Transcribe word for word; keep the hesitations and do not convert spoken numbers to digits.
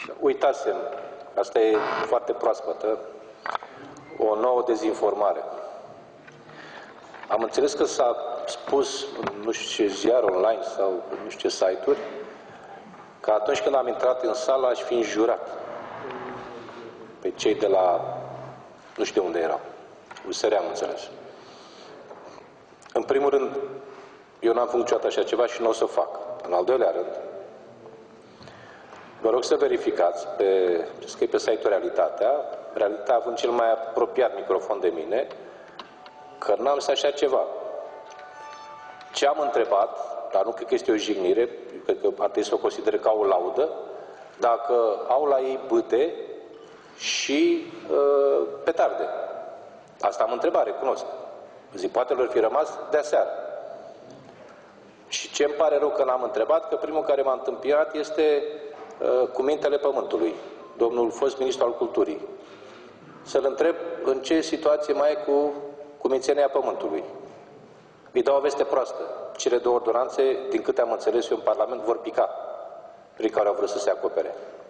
Uitasem, asta e foarte proaspătă, o nouă dezinformare. Am înțeles că s-a spus, nu știu ce ziar online sau nu știu ce site-uri, că atunci când am intrat în sală aș fi înjurat pe cei de la, nu știu de unde erau, U S R am înțeles. În primul rând, eu n-am făcut niciodată așa ceva și nu o să fac. În al doilea rând, vă rog să verificați pe, scrie pe site-ul Realitatea, Realitatea având cel mai apropiat microfon de mine, că n-am să așa ceva. Ce am întrebat, dar nu cred că este o jignire, cred că ar trebui să o consider ca o laudă, dacă au la ei bâte și uh, petarde. Asta am întrebat, recunosc. Zic, poate lor fi rămas de aseară. Și ce îmi pare rău că n-am întrebat, că primul care m-a întâmpinat este uh, cu mintele pământului, domnul fost ministru al culturii. Să-l întreb în ce situație mai e cu cumințenia pământului. Îi dau o veste proastă. Cele două ordonanțe, din câte am înțeles eu în Parlament, vor pica, prin care au vrut să se acopere.